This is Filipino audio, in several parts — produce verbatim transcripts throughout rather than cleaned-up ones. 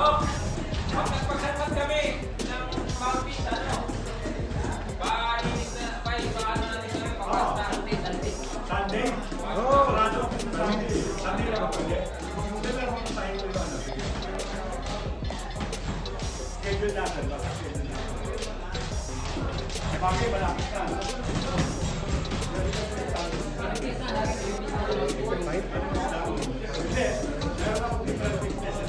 Magpagsapat kami ng mouthpiece, ano? Painis na, pay, paano natin kami, pagpasta. Sunday? Oo, sarado. Sunday lang ako pwede. Sunday lang ako sa iyo yung ano. Schedule natin, baka schedule natin. Eh, bakit malapit ka? Hindi. Meron ako different businesses.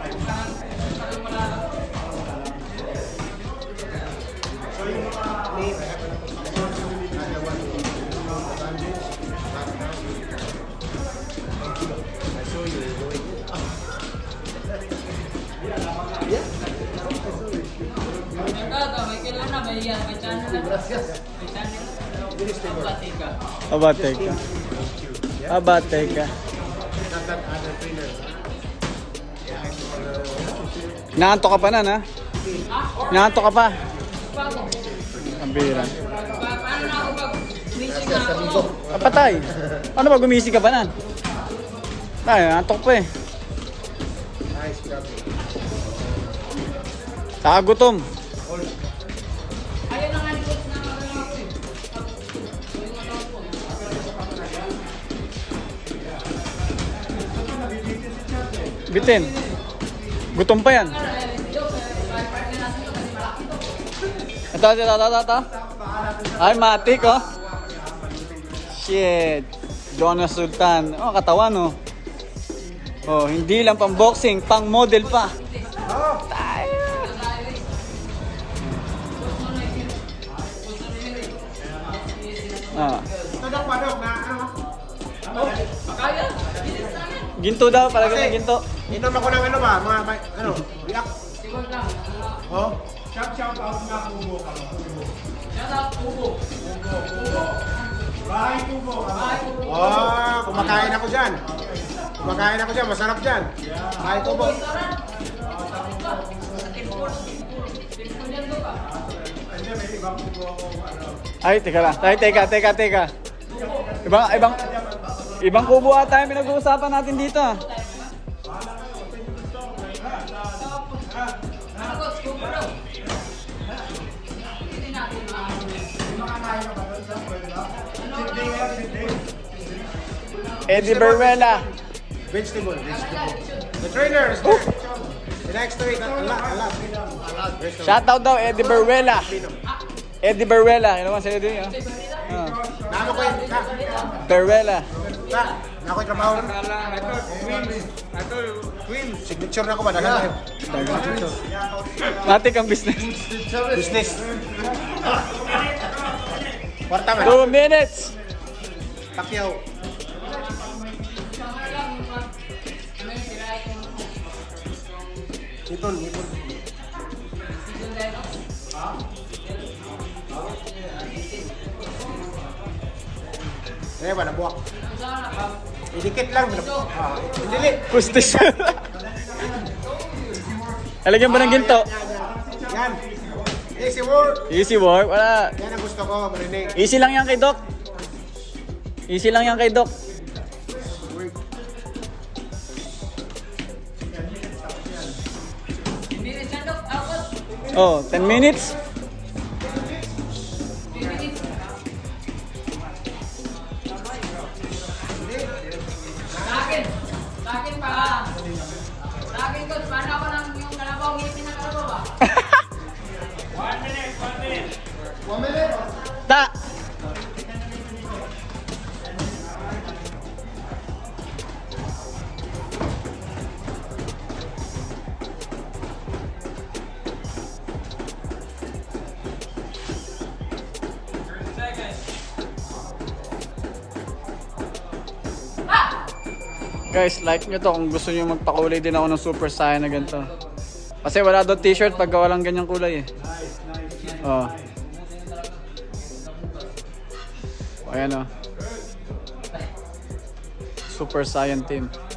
So yung mga... Abateka. Abateka. Naantok ka pa na, na? Naantok ka pa? Ang bira. Kapatay. Ano ba, gumising ka pa na? Ay, naantok pa eh. Saka gutom. Bitin. Gutom pa yan. Ito, ito, ito, ito, ito. Ay, matik, oh. Shit. Jonas Sultan. Oh, katawan, oh. Oh, hindi lang pang boxing, pang model pa. Tayo. Ah. Ginto daw, palagay ng ginto. Inom ako ng ano ba, mga, ano, biyak. Oh? Shout, shout out nga Kubo ka. Kubo. Shout out Kubo. Kubo. Kubo. Bahay Kubo. Oh, kumakain ako dyan. Kumakain ako dyan, masarap dyan. Bahay Kubo. Ay, teka lang. Ay, teka, teka, teka. Ibang, ibang, ibang kubo ata yung pinag-uusapan natin dito. Eddie Berwella. Vegetable, vegetable. The trainer is there. The next week, a lot, a lot. Shout out daw, Eddie Berwella. Eddie Berwella. Ano man sa Eddie? Oh. Oh. Namo ko yun, ka. Berwella. Ka, nako yung trabaho. Ito, twins. Signature na ko ba? Dagan na yun. Matik ang business. Business. Kwarta man. Two minutes. Pacquiao. Ipon, ipon. Eh, wala buwak. Idikit lang. Ah, hindi. Kustis. Alagyan ba ng ginto? Yan. Easy work. Easy work. Wala. Yan ang gusto ko, marinig. Easy lang yan kay Doc. Easy lang yan kay Doc. Oh, ten minutes. Sakin. Sakin pa. Sakin ko, paano ako ng yung kalabaw, ngipin ng kalabaw ba? One minute, one minute. One minute. Ta. Guys, like nyo to kung gusto nyo magpakulay din ako ng Super Saiyan na ganito. Kasi wala doon t-shirt pagka walang ganyang kulay eh. Oh. Ayan oh. Super Saiyan team.